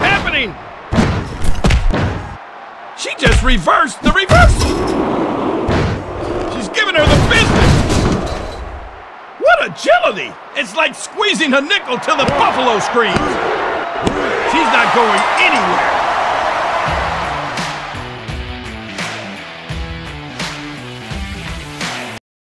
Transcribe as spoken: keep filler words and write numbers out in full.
happening? She just reversed the reversal. She's giving her the business. What agility! It's like squeezing a nickel till the buffalo screams. She's not going anywhere.